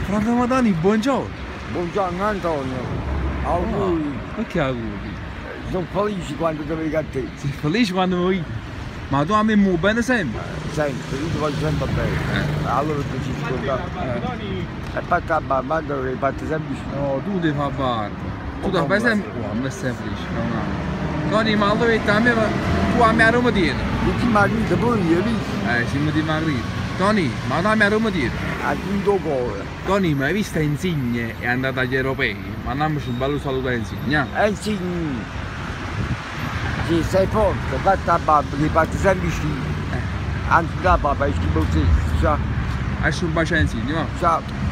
Fratello Dani, buongiorno. Buongiorno Antonio, auguri. Perché auguri? Sono felice quando ti vedo a te. Sei felice quando mi vedi? Ma tu a me muovi bene sempre? Sempre, io ti voglio sempre bene. Allora ti ci scordato. E fatti la barba, che fatti sempre vicino. No, tu devi fare barba. Tu ti fai sempre qua, non sei felice. No. Tony, ma allora tu a me a Roma tieni? Ti marito pure io, vedi? Siamo di Marito. Tony, ma tu a me a Roma tieni? A quinto cuore. Tony, ma hai visto Insigne è andata agli europei? Mandiamoci un bello saluto a Insigne. Sì, sì, sei forte, fatti la barba, che fatti sempre vicino. Anzi, da papà, è schifo stesso. Ciao. Lascia un bacio a Insigne, va? Ciao.